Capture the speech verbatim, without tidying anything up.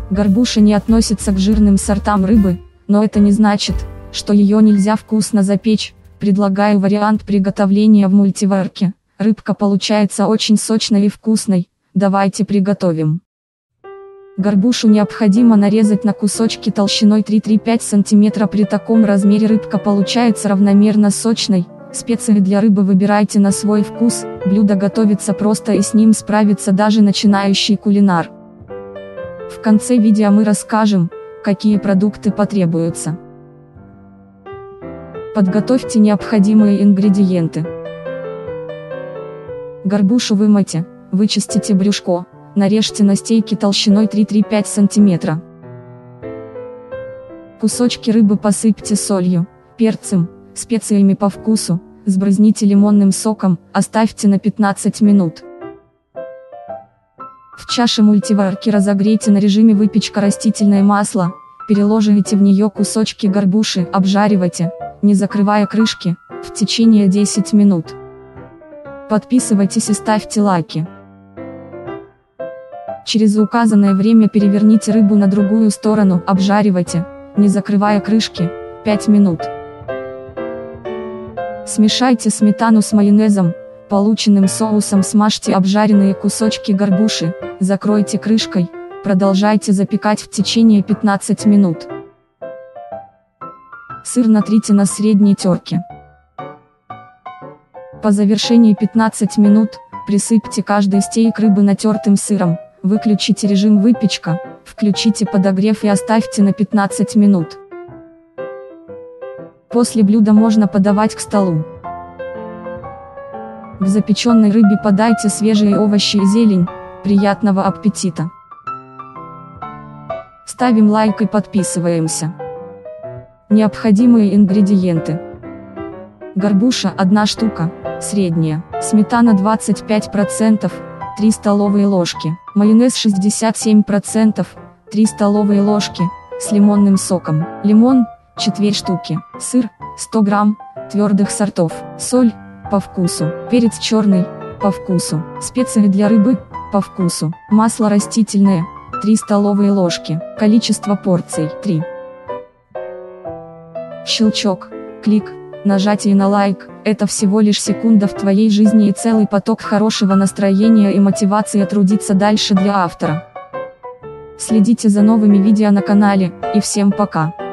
Горбуша не относится к жирным сортам рыбы, но это не значит, что ее нельзя вкусно запечь. Предлагаю вариант приготовления в мультиварке. Рыбка получается очень сочной и вкусной. Давайте приготовим. Горбушу необходимо нарезать на кусочки толщиной три-пять сантиметра. При таком размере рыбка получается равномерно сочной. Специи для рыбы выбирайте на свой вкус. Блюдо готовится просто и с ним справится даже начинающий кулинар. В конце видео мы расскажем, какие продукты потребуются. Подготовьте необходимые ингредиенты. Горбушу вымойте, вычистите брюшко, нарежьте на стейки толщиной три-пять сантиметра. Кусочки рыбы посыпьте солью, перцем, специями по вкусу, сбрызните лимонным соком, оставьте на пятнадцать минут. В чаше мультиварки разогрейте на режиме выпечка растительное масло, переложите в нее кусочки горбуши, обжаривайте, не закрывая крышки, в течение десяти минут. Подписывайтесь и ставьте лайки. Через указанное время переверните рыбу на другую сторону, обжаривайте, не закрывая крышки, пять минут. Смешайте сметану с майонезом, полученным соусом смажьте обжаренные кусочки горбуши, закройте крышкой, продолжайте запекать в течение пятнадцати минут. Сыр натрите на средней терке. По завершении пятнадцати минут, присыпьте каждый стейк рыбы натертым сыром, выключите режим выпечка, включите подогрев и оставьте на пятнадцать минут. После блюда можно подавать к столу. К запеченной рыбе подайте свежие овощи и зелень. Приятного аппетита! Ставим лайк и подписываемся. Необходимые ингредиенты. Горбуша одна штука, средняя, сметана двадцать пять процентов, три столовые ложки, майонез шестьдесят семь процентов, три столовые ложки, с лимонным соком, лимон, четыре штуки, сыр, сто грамм, твердых сортов, соль, по вкусу, перец черный, по вкусу, специи для рыбы, по вкусу, масло растительное, три столовые ложки, количество порций, три. Щелчок, клик, нажатие на лайк – это всего лишь секунда в твоей жизни и целый поток хорошего настроения и мотивации трудиться дальше для автора. Следите за новыми видео на канале, и всем пока!